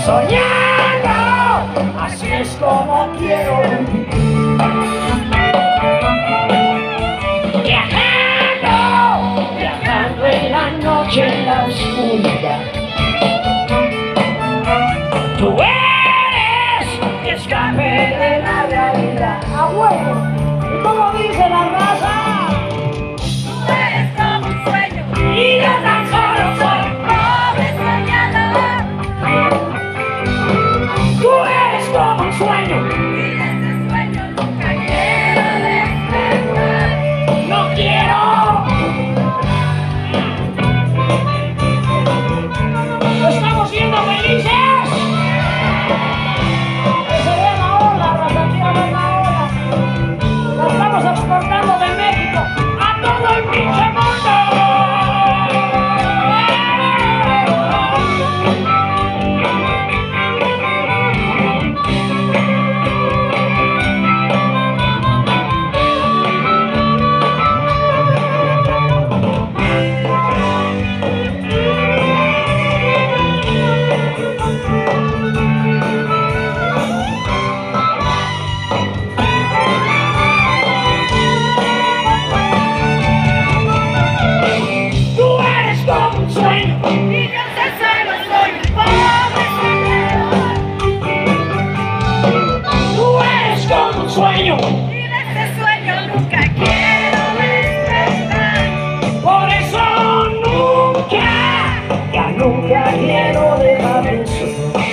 soñando, así es como quiero vivir. Viajando, viajando en la noche, en la oscuridad. Tú eres mi escape de la realidad. ¡Abuelo! ¿Y cómo dice la raza? Tú eres como un sueño Y yo tan solo soy. pobre soñador. Tú eres como un sueño. Y de ese sueño nunca quiero despertar. No quiero. ¿No estamos siendo felices? Que se vea la ola, raza, quiero ver la ola. La estamos exportando de México a todo el pinche mundo. Tú eres como un sueño. Y yo tan solo soy un pobre soñador. Tú eres como un sueño. Y de ese sueño nunca quiero despertar. Por eso nunca, ya nunca quiero dejar de soñar.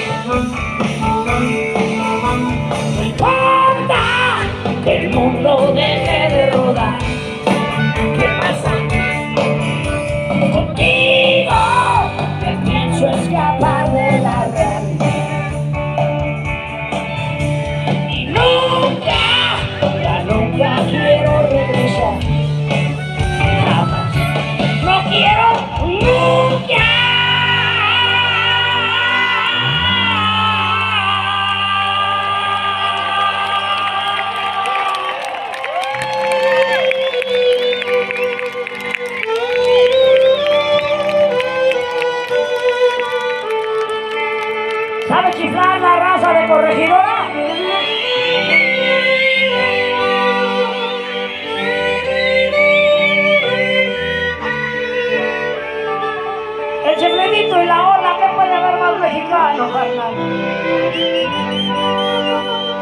No importa que el mundo deje de rodar. ¿Qué pasa? Contigo me pienso escapar de la realidad. Y nunca, ya nunca quiero regresar. Jamás. No quiero nunca. ¿Sabe chiflar la raza de Corregidora? El chifledito y la ola, ¿qué puede haber más mexicano, carnal?